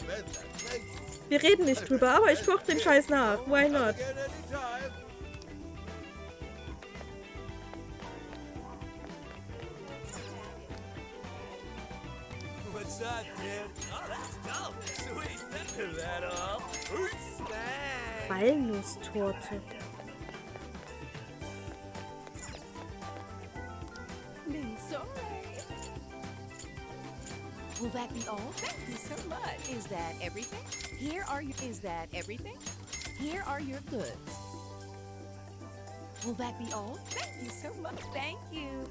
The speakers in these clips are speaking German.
Wir reden nicht drüber, aber ich koche den Scheiß nach. Why not? Walnusstorte. Will that be all? Thank you so much. Is that everything? Is that everything? Here are your goods. Will that be all? Thank you so much. Thank you.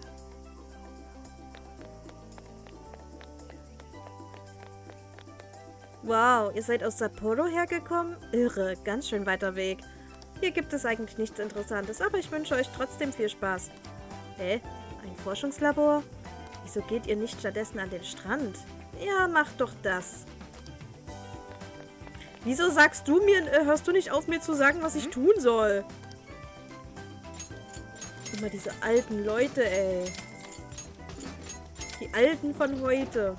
Wow, ihr seid aus Sapporo hergekommen? Irre, ganz schön weiter Weg. Hier gibt es eigentlich nichts Interessantes, aber ich wünsche euch trotzdem viel Spaß. Hä? Ein Forschungslabor? Wieso geht ihr nicht stattdessen an den Strand? Ja, macht doch das. Wieso sagst du mir, hörst du nicht auf, mir zu sagen, was ich tun soll? Immer diese alten Leute, ey. Die Alten von heute.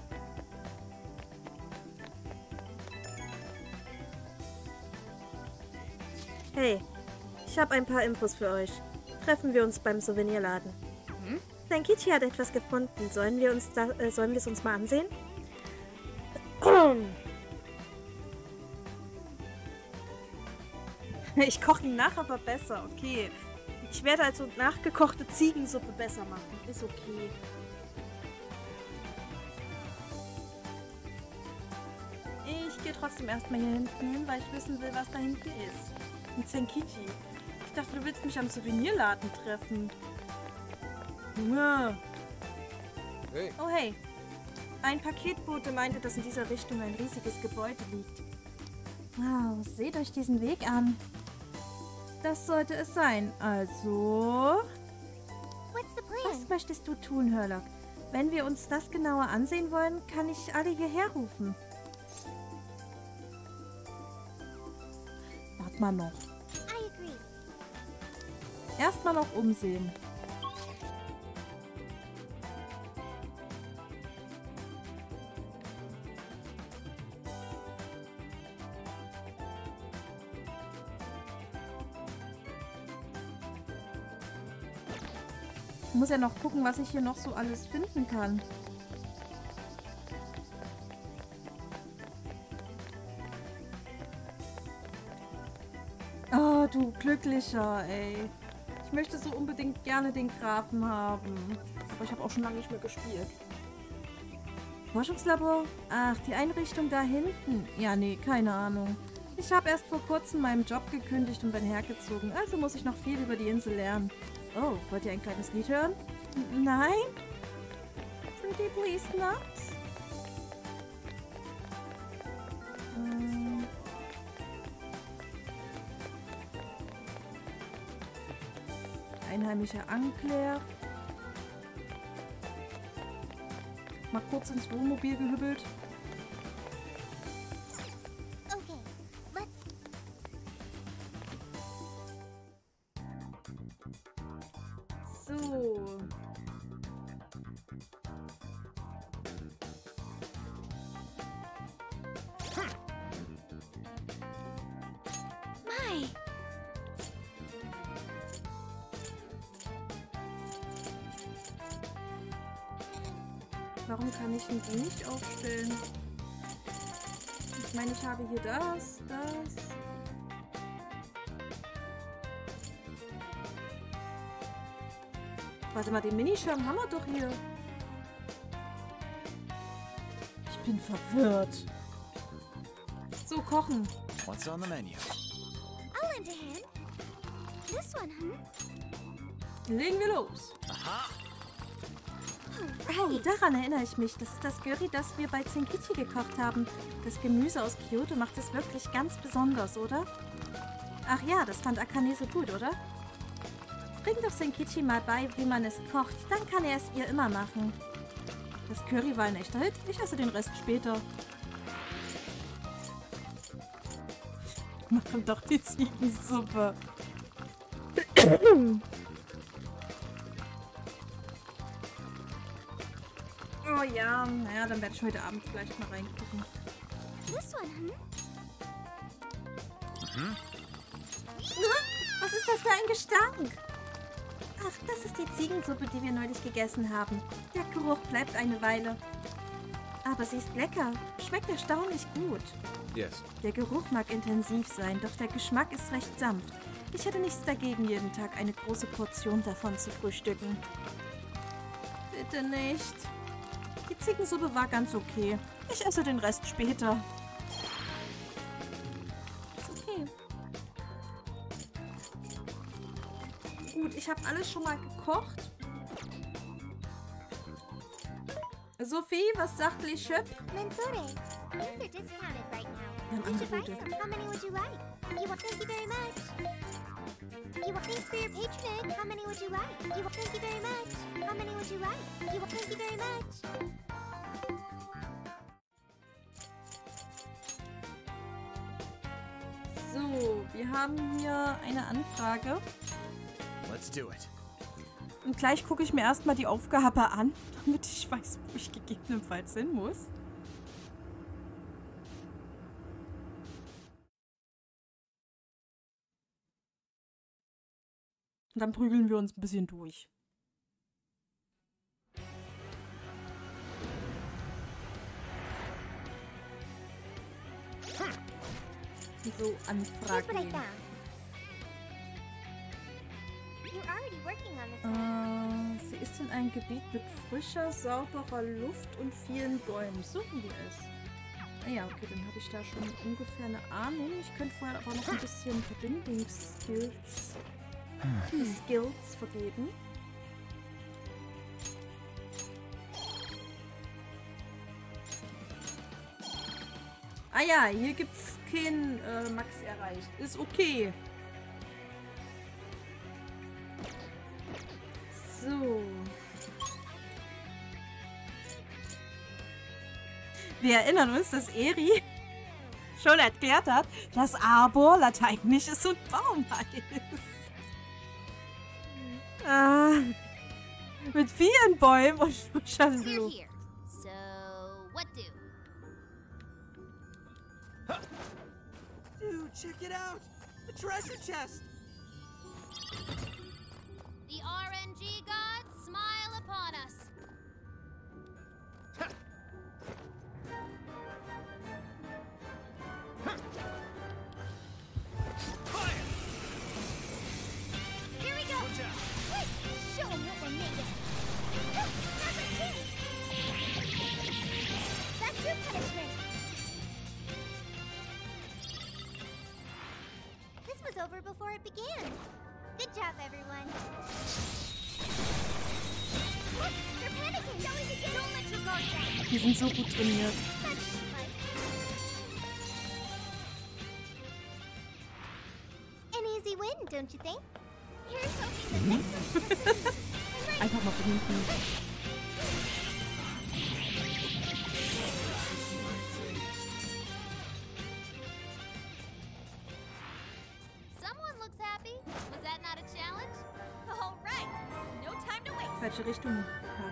Hey, ich habe ein paar Infos für euch. Treffen wir uns beim Souvenirladen. Senkichi hat etwas gefunden. Sollen wir es uns mal ansehen? Ich koche ihn nach, aber besser. Okay. Ich werde also nachgekochte Ziegensuppe besser machen. Ist okay. Ich gehe trotzdem erstmal hier hinten hin, weil ich wissen will, was da hinten ist. Ein Senkichi. Ich dachte, du willst mich am Souvenirladen treffen. Junge. Hey. Oh hey. Ein Paketbote meinte, dass in dieser Richtung ein riesiges Gebäude liegt. Wow, seht euch diesen Weg an. Das sollte es sein. Also... Was möchtest du tun, Herlock? Wenn wir uns das genauer ansehen wollen, kann ich alle hierher rufen. Wart mal noch. Erstmal noch umsehen. Ich muss ja noch gucken, was ich hier noch so alles finden kann. Oh, du Glücklicher, ey. Ich möchte so unbedingt gerne den Grafen haben. Aber ich habe auch schon lange nicht mehr gespielt. Forschungslabor? Ach, die Einrichtung da hinten. Ja, nee, keine Ahnung. Ich habe erst vor kurzem meinen Job gekündigt und bin hergezogen. Also muss ich noch viel über die Insel lernen. Oh, wollt ihr ein kleines Lied hören? Nein? Pretty please not? Einheimischer Ankler. Mal kurz ins Wohnmobil gehübbelt. So. Mai. Warum kann ich die nicht aufstellen? Ich meine, ich habe hier das. Warte mal, den Minischirm haben wir doch hier. Ich bin verwirrt. So, kochen. What's on the menu? I'll lend a hand. This one, Legen wir los. Aha. Oh, daran erinnere ich mich. Das ist das Curry, das wir bei Senkichi gekocht haben. Das Gemüse aus Kyoto macht es wirklich ganz besonders, oder? Ach ja, das fand Akane so gut, oder? Bring doch Senkichi mal bei, wie man es kocht. Dann kann er es ihr immer machen. Das Curry war ein echter Hit. Ich esse den Rest später. Machen doch die Ziegensuppe. Oh ja, naja, dann werde ich heute Abend vielleicht mal reingucken. This one, Was ist das für ein Gestank? Ach, das ist die Ziegensuppe, die wir neulich gegessen haben. Der Geruch bleibt eine Weile. Aber sie ist lecker. Schmeckt erstaunlich gut. Yes. Der Geruch mag intensiv sein, doch der Geschmack ist recht sanft. Ich hätte nichts dagegen, jeden Tag eine große Portion davon zu frühstücken. Bitte nicht. Die Ziegensuppe war ganz okay. Ich esse den Rest später. Ist okay. Gut, ich habe alles schon mal gekocht. Sophie, was sagt Lischöp? Mensure. These are discounted right now. Wir haben You should buy Angebote. some. How many would you like? Thank you very much. Thanks for your patronage. How many would you like? Thank you very much. How many would you like? Thank you very much. So, wir haben hier eine Anfrage. Let's do it. Und gleich gucke ich mir erstmal die Aufgabe an, damit ich weiß, wo ich gegebenenfalls hin muss. Und dann prügeln wir uns ein bisschen durch. So, Here's what I Anfragen. found. You're already working on this. Sie ist in einem Gebiet mit frischer, sauberer Luft und vielen Bäumen. Suchen wir es. Ah ja, okay, dann habe ich da schon ungefähr eine Ahnung. Ich könnte vorher aber noch ein bisschen Verbindungsskills vergeben. Ah ja, hier gibt's kein Max erreicht. Ist okay. So. Wir erinnern uns, dass Eri schon erklärt hat, dass Arbor lateinisch ist und Baum heißt. Mit vielen Bäumen und frischer We're Luft. here. So, what do? Dude, check it out! The treasure chest! The RNG gods smile upon us. Here we go! Wait! Show 'em what we're made of! Look! That's a key! That's your punishment! This was over before it began. Good job, everyone. Look! They're panicking! Don't let your guard down! Die sind so gut trainiert. That's smart. An easy win, don't you think? Here's hoping the next one. Einfach mal von hinten. Someone looks happy. Was that not a challenge? All right. No time to waste. Falsche Richtung.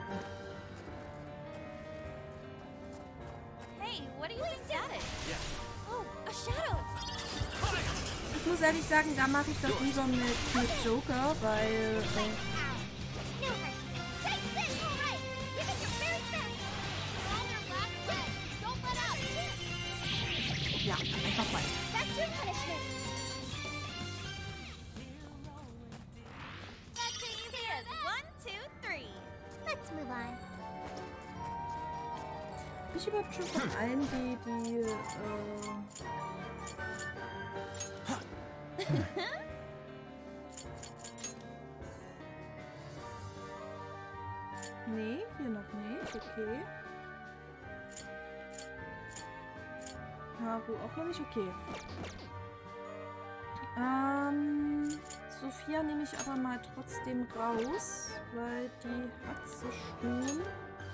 Hey, what do you think that is? Oh, a shadow. Ich muss ehrlich sagen, da mache ich das lieber mit Joker, weil Ow. No hurt. Take this. All right. You think you're very fast. You're on your last leg. Don't let up. ja, einfach mal. That's your punishment. That's easy as 1, 2, 3. Let's move on. Bin ich überhaupt schon von allen, die nee, hier noch nicht, okay. Haru auch noch nicht, okay. Sophia nehme ich aber mal trotzdem raus, weil die hat sie schon.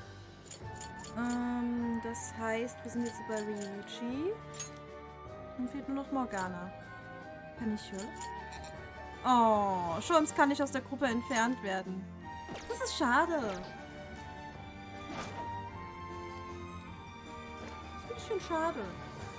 Das heißt, wir sind jetzt bei Ryuichi. Dann fehlt nur noch Morgana. Kann ich hören? Oh, Schurms kann nicht aus der Gruppe entfernt werden. Das ist schade. Das ist ein bisschen schade.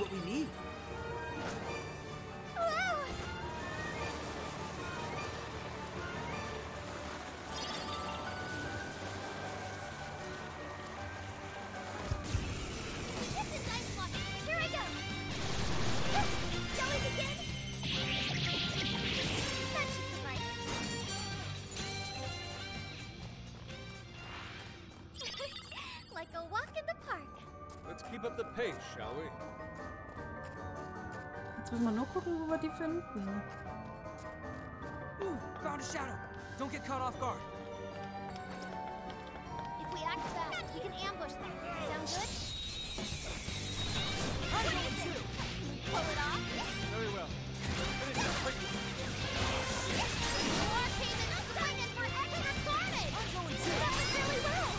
what we need. Wow! This is nice one. Here I go. Going again. That should suffice. Like a walk in the park. Let's keep up the pace, shall we? Jetzt müssen wir nur gucken, wo wir die finden. Ooh, found a shadow. Don't get caught off guard. If we act fast, we can ambush them. Sound good? I'm going too. Pull it off. Very well. Finish up quickly. More payment sign in for extra carnage. I'm going too. That was really well.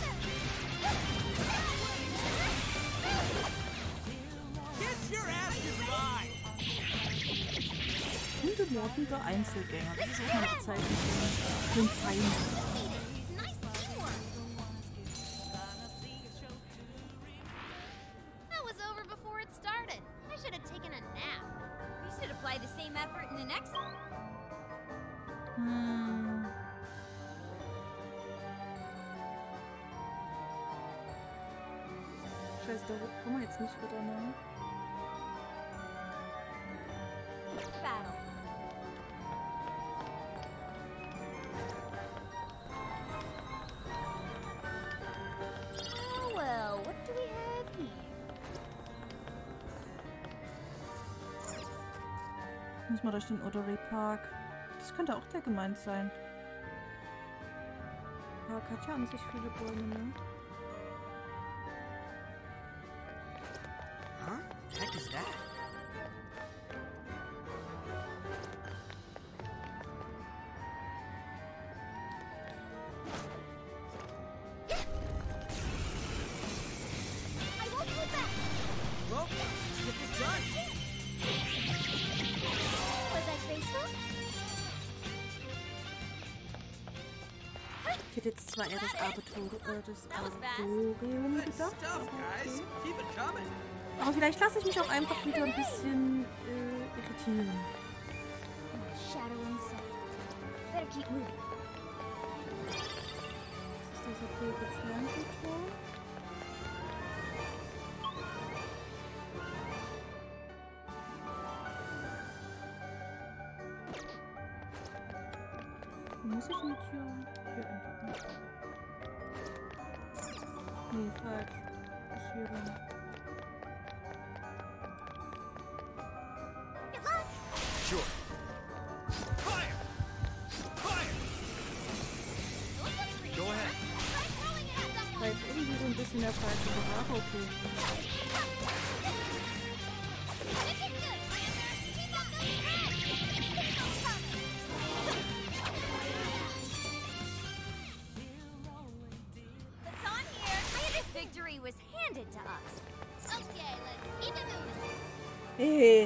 Get your asses mine. Ungemordene Einzelgänger. Das ist auch eine Bezeichnung für einen Feind. Nice teamwork. That was over before it started. I should have taken a nap. We should apply the same effort in the next one. Scheiße, da kommen wir jetzt nicht wieder, ne? Battle. Oh well, what do we have here? Muss mal durch den Ottery Park. Das könnte auch der gemeint sein. Park hat ja an sich viele Bäume, ne? Huh? Heck is that? I won't hold back. Well, let's get this done. Was that graceful? Ich hätte jetzt zwar eher das Arboreum Good gedacht. stuff, guys. Okay. Keep it coming. Aber vielleicht lasse ich mich auch einfach wieder ein bisschen irritieren. Shadow in sight. Better keep moving. Das ist das blöde Fernsehtor. Wo muss ich denn hier entdecken? Nee, falsch. Ist hier rein. Good luck. Sure. Fire! Fire! Go ahead. Try throwing it at War someone. jetzt irgendwie so ein bisschen der falsche Bereich. Okay. This is good. Keep up those threads. Keep on coming. It's on here. This victory was handed to us. Okay, let's keep it moving. Hey.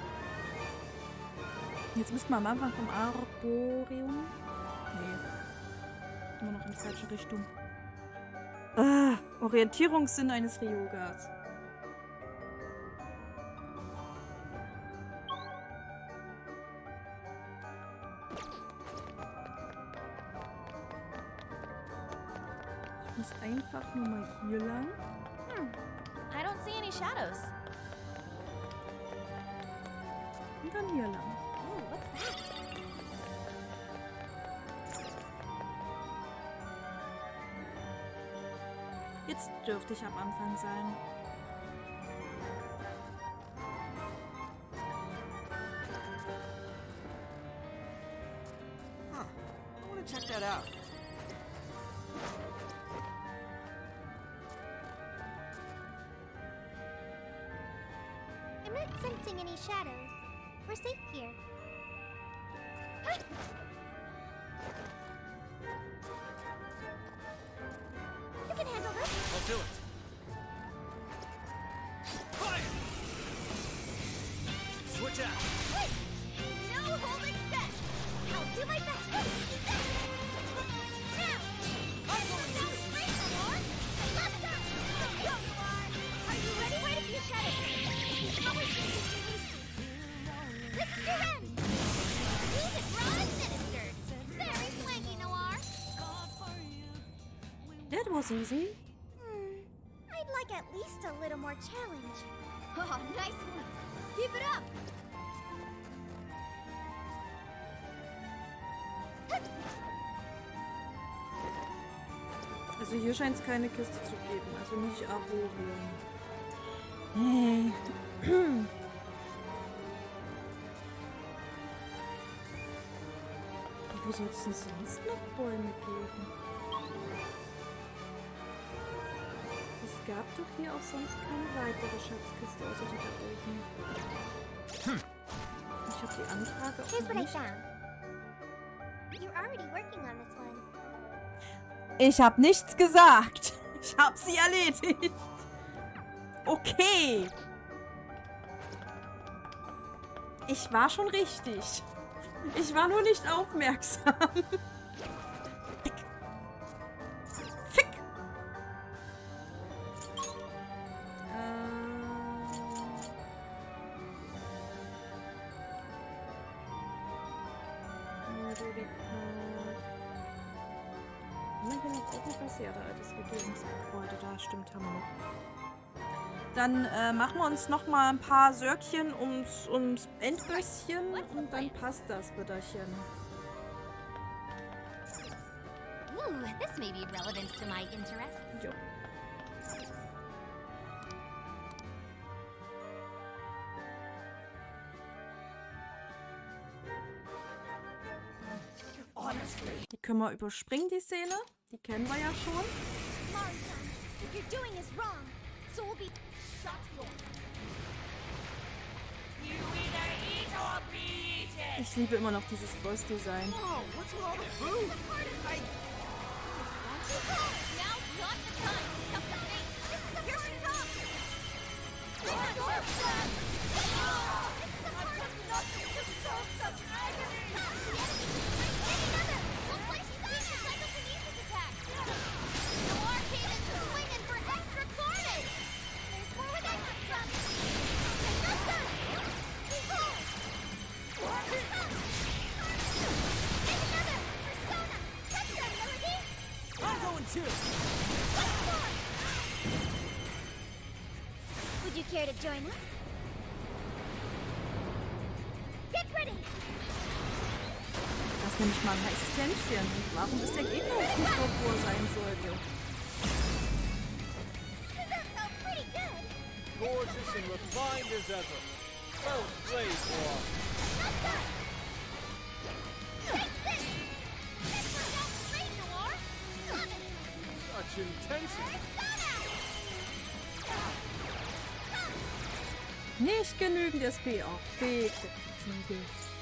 Jetzt müssten wir am Anfang vom Arboreum. Nee. Immer noch in die falsche Richtung. Ah, Orientierungssinn eines Ryogas. Ich muss einfach nur mal hier lang. I don't see any shadows. Und dann hier lang. Ooh, what's that? Jetzt dürfte ich am Anfang sein. Huh. I want to check that out. I'm not sensing any shadows. We're safe here. You can handle this. I'll do it. Fire! Switch out. Wait! No holding back. I'll do my best. Now! I'm going to wait for more. Left up. Go, you are. Are you ready? Quite a few shadows. was easy. I'd like at least a little more challenge. Oh, nice one. Keep it up. Also hier scheint es keine Kiste zu geben. Also nicht Arboreum. Nee. Wo soll es denn sonst noch Bäume geben? Es gab doch hier auch sonst keine weitere Schatzkiste außer die da oben. Ich habe die Anfrage Here's auch what I nicht. found. You're already working on this one. Ich habe nichts gesagt. Ich habe sie erledigt. Okay. Ich war schon richtig. Ich war nur nicht aufmerksam. Fick. Fick. Ja, da altes Regierungsgebäude, da stimmt, haben wir noch. Dann machen wir uns noch mal ein paar Söckchen ums Endbösschen und dann passt das, Bitterchen. Ooh, this may be relevant to my interests. Jo. Die können wir überspringen, die Szene. Die kennen wir ja schon. Mari-san, what you're doing is wrong. So we'll be... Shut your... Ich liebe immer noch dieses Boss-Design. Oh, what's wrong with food? Now, not the time. Stop the thing. This is a part of us. This is a part of nothing to deserve such agony. Hit another. We'll place psychokinesis attack. The arcade is swinging for extra carnage. There's more with extra stuff. Another. Behold. Hit another. Persona. Touch that melody. I'm going too. Would you care to join us? Get ready! Das nenne ich mal ein Existenzchen. Warum ist der Gegner jetzt nicht dort, wo er sein sollte? That felt pretty good! Gorgeous and refined as ever. Well played, War. Not done! Take this! This was that great, Noir! Love it! Such intensity. Persona! Nicht genügend SP. Auch bitte. Ziegel.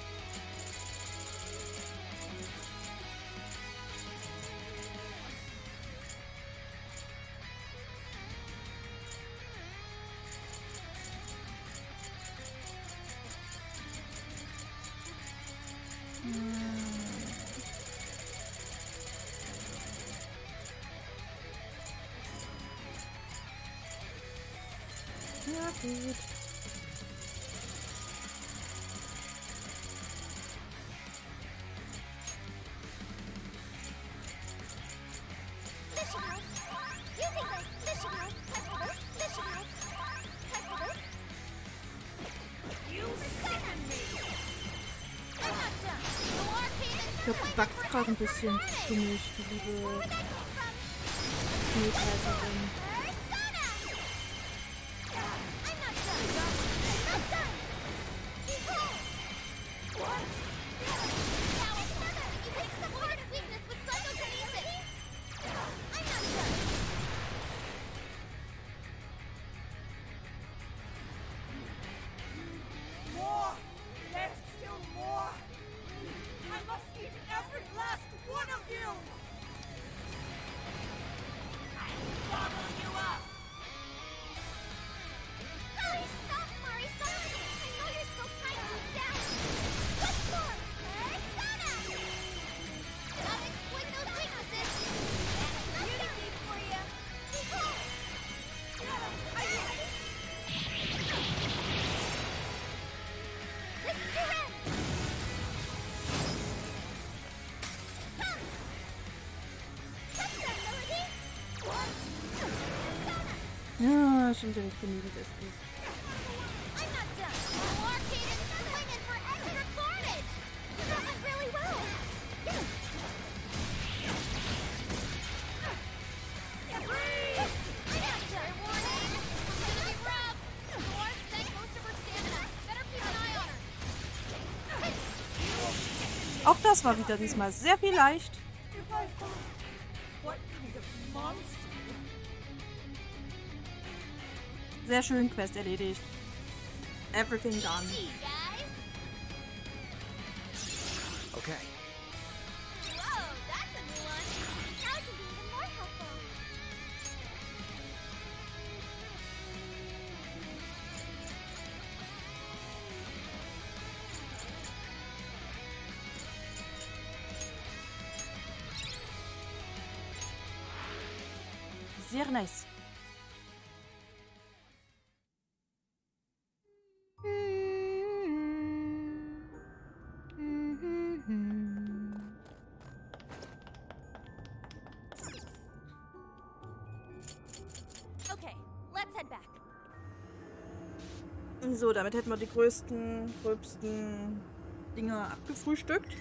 Ja, gut. Missionary! Using this! Missionary! Touch for this! Missionary! Touch for this! You second me! I'm not done! Noir came in Ich glaube, die backt gerade ein bisschen für mich, die liebe Where that came from? Schneekaiserin. Persona! I'm not done! I'm not done! Behold! What? Now another! This is a part of weakness with psychokinesis! I'm not done! More! There's still more! I must eat every last one of you! I'll gobble you up! Please stop, Mari-san! I know you're so tightly down! What's more? Persona! Gotta exploit those weaknesses! Unity for you! Behold! Are you ready? This is your end! Come! Touch that melody! Na, stimmt ja nicht genügend SP. I'm not done. No arcade and swinging for extra carnage. That went really well. I'm not done. Warning. It's gonna be rough. Noir spent most of her stamina. Better keep an eye on her. Auch das war wieder diesmal sehr viel leicht. What kind of monster? Sehr schön, Quest erledigt. Everything done. Hey, guys. Okay. Whoa, that's a new one. Now it can be even more helpful. Sehr nice. Okay, let's head back. So, damit hätten wir die größten Dinger abgefrühstückt.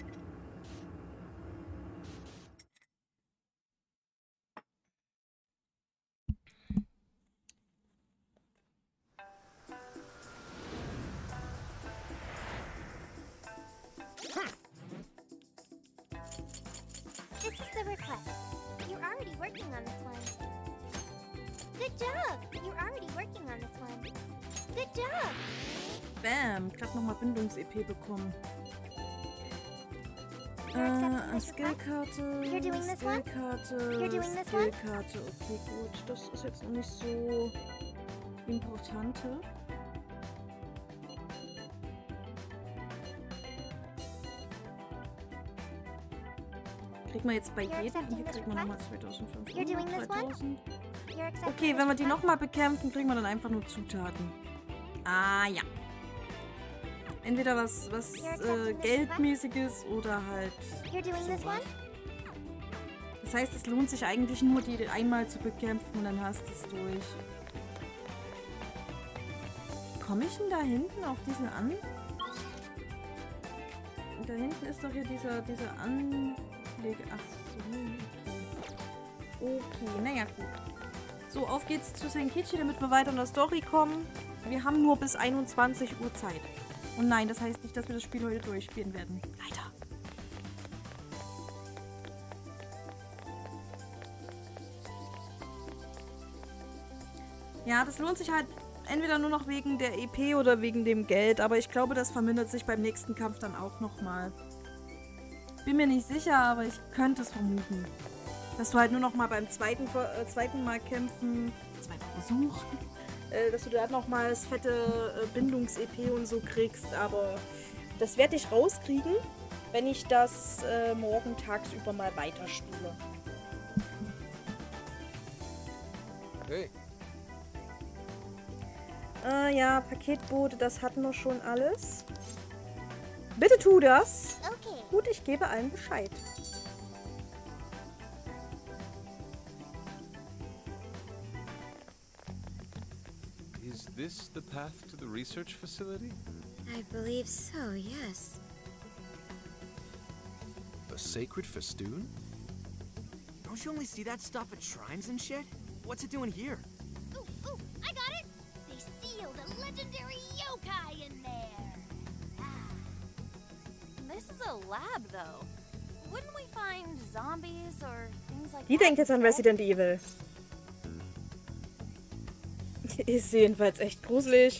This is the request. You're already working on this one. Good job! You're already working on this one. Good job! Bam, gerade nochmal Bindungs-EP bekommen. You're accepting this Skillkarte, You're doing this one? Skillkarte, You're doing this one? Skillkarte. Okay, gut. Das ist jetzt noch nicht so importante. Kriegen wir jetzt bei You're jedem? accepting Hier this kriegen wir nochmal request? 2500, You're doing this one? 3000. You're accepting Okay, this wenn wir die request? nochmal bekämpfen, kriegen wir dann einfach nur Zutaten. Ah, ja. Entweder was Geldmäßiges oder halt You're doing this one? Das heißt, es lohnt sich eigentlich nur, die einmal zu bekämpfen und dann hast du es durch. Komme ich denn da hinten auf diesen an? Da hinten ist doch hier dieser Anlege... Ach so, okay. Okay, naja, gut. So, auf geht's zu Senkichi, damit wir weiter in der Story kommen. Wir haben nur bis 21 Uhr Zeit. Und nein, das heißt nicht, dass wir das Spiel heute durchspielen werden. Leider. Ja, das lohnt sich halt entweder nur noch wegen der EP oder wegen dem Geld, aber ich glaube, das vermindert sich beim nächsten Kampf dann auch nochmal. Bin mir nicht sicher, aber ich könnte es vermuten. Dass du halt nur noch mal beim zweiten Mal kämpfen, zweiter Versuch, dass du da nochmal das fette Bindungs-EP und so kriegst, aber das werde ich rauskriegen, wenn ich das morgen tagsüber mal weiterspiele. Hey. Ja, Paketbote, das hatten wir schon alles. Bitte tu das. Okay. Gut, ich gebe allen Bescheid. Is this the path to the research facility? I believe so, yes. The sacred festoon? Don't you only see that stuff at shrines and shit? What's it doing here? Ooh, ooh, I got it! They sealed a legendary yokai in there! This is a lab, though. Wouldn't we find zombies or things like Die that denkt jetzt an instead? Resident Evil. Ist jedenfalls echt gruselig.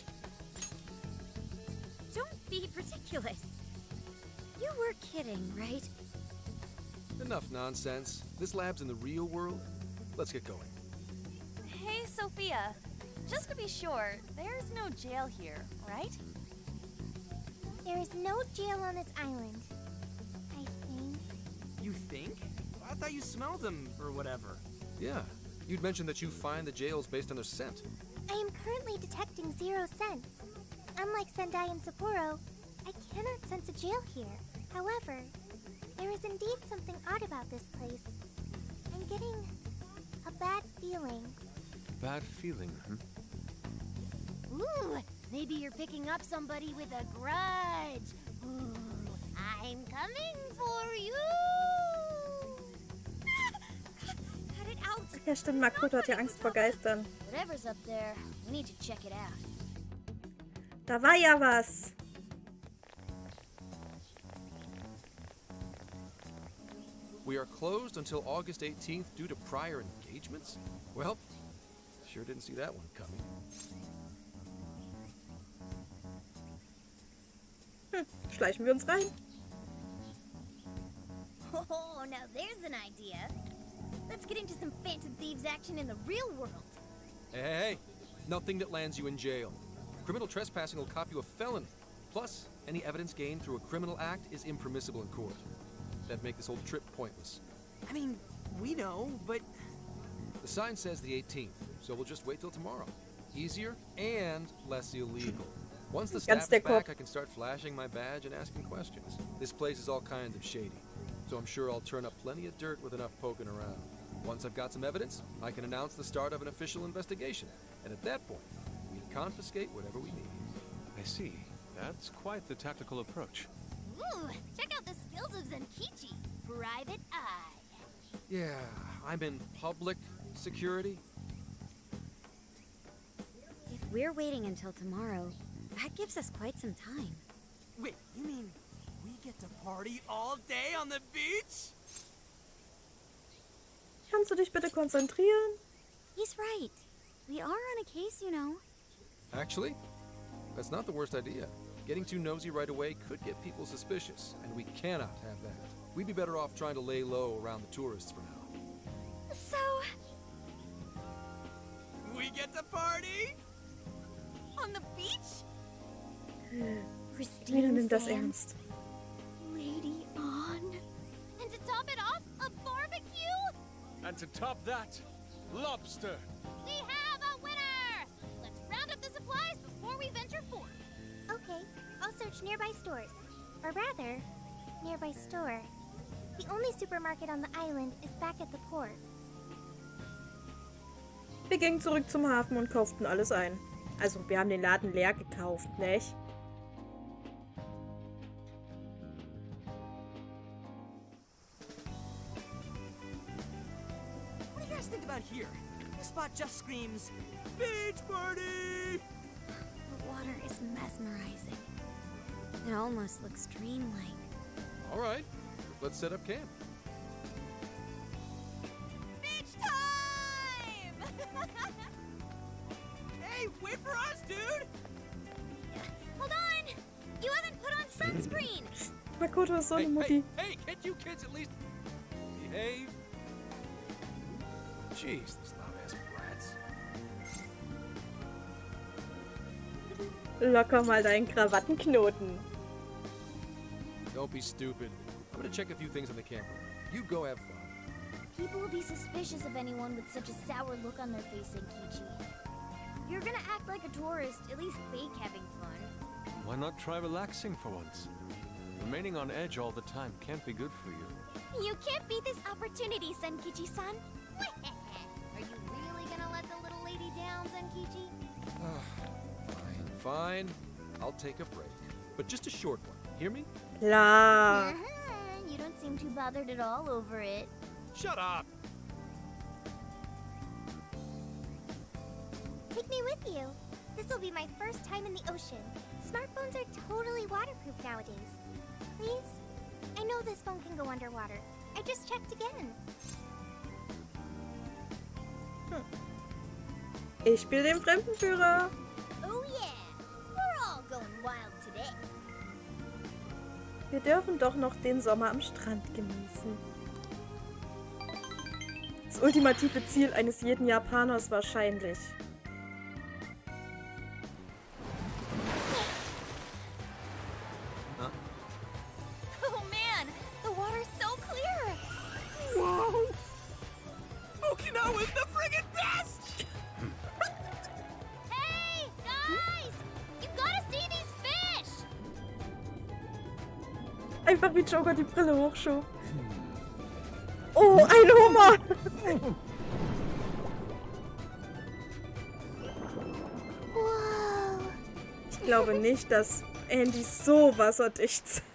Don't be ridiculous. You were kidding, right? Enough nonsense. This lab's in the real world. Let's get going. Hey, Sophia. Just to be sure, there's no jail here, right? There is no jail on this island. I think. You think? I thought you smelled them or whatever. Yeah, you'd mentioned that you find the jails based on their scent. I am currently detecting 0 scents. Unlike Sendai and Sapporo, I cannot sense a jail here. However, there is indeed something odd about this place. I'm getting a bad feeling. Bad feeling, huh? Ooh, maybe you're picking up somebody with a grudge. Ooh, I'm coming for you. Cut it out. Ja, stimmt, Makoto hat ja Angst vor Geistern. Whatever's up there, we need to check it out. Da war ja was. We are closed until August 18th due to prior engagements? Well, sure didn't see that one coming. Schleichen wir uns rein. Oh, now there's an idea. Let's get into some Phantom Thieves action in the real world. Hey, nothing that lands you in jail. Criminal trespassing will cop you a felony. Plus, any evidence gained through a criminal act is impermissible in court. That'd make this whole trip pointless. I mean, we know, but... The sign says the 18th, so we'll just wait till tomorrow. Easier and less illegal. Once the staff is back, I can start flashing my badge and asking questions. This place is all kinds of shady, so I'm sure I'll turn up plenty of dirt with enough poking around. Once I've got some evidence, I can announce the start of an official investigation, and at that point, we confiscate whatever we need. I see. That's quite the tactical approach. Ooh, check out the skills of Zenkichi. Private Eye. Yeah, I'm in public security. If we're waiting until tomorrow, that gives us quite some time. Wait, you mean we get to party all day on the beach? Kannst du dich bitte konzentrieren? He's right. We are on a case, you know. Actually, that's not the worst idea. Getting too nosy right away could get people suspicious, and we cannot have that. We'd be better off trying to lay low around the tourists for now. So... We get to party? On the beach? Mino Pristine nimmt das sand. ernst. Lady on. And to top it off, a barbecue? And to top that, lobster! We have a winner! Let's round up the supplies before we venture forth. Okay, I'll search nearby stores. Or rather, nearby store. The only supermarket on the island is back at the port. Wir gingen zurück zum Hafen und kauften alles ein. Also, wir haben den Laden leer gekauft, nicht? What do you guys think about here? This spot just screams, beach party! The water is mesmerizing. It almost looks dreamlike. All right, let's set up camp. Beach time! Hey, wait for us, dude! Hold on! You haven't put on sunscreen! Makoto ist so eine Hey, Mutti. hey, can't you kids at least behave? Jeez, those loud-ass brats. Locker mal deinen Krawattenknoten. Don't be stupid. I'm gonna check a few things on the camera. You go have fun. People will be suspicious of anyone with such a sour look on their face, Senkichi. You're gonna act like a tourist, at least fake having fun. Why not try relaxing for once? Remaining on edge all the time can't be good for you. You can't beat this opportunity, Senkichi-san. Are you really gonna let the little lady down, Senkichi? Fine. I'll take a break. But just a short one. Hear me? Klar. You don't seem too bothered at all over it. Shut up! Take me with you. This will be my first time in the ocean. Smartphones are totally waterproof nowadays. Please? I know this phone can go underwater. I just checked again. Ich spiele den Fremdenführer. Oh yeah! We're all going wild today. Wir dürfen doch noch den Sommer am Strand genießen. Das ultimative Ziel eines jeden Japaners wahrscheinlich. Oh man! The water's so clear! Whoa! Okinawa is the friggin' best! Hey! Guys! You gotta see these fish! Einfach wie Joker die Brille hochschob. Oh, ein Hummer! Whoa! glaube nicht, dass Andy so wasserdicht ist.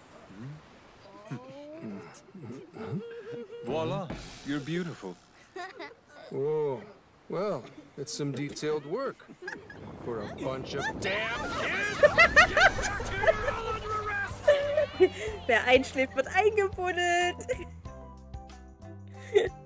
Voila, you're beautiful. Whoa. Well, it's some detailed work. For a bunch of damn kids! Wer einschläft, wird eingebuddelt.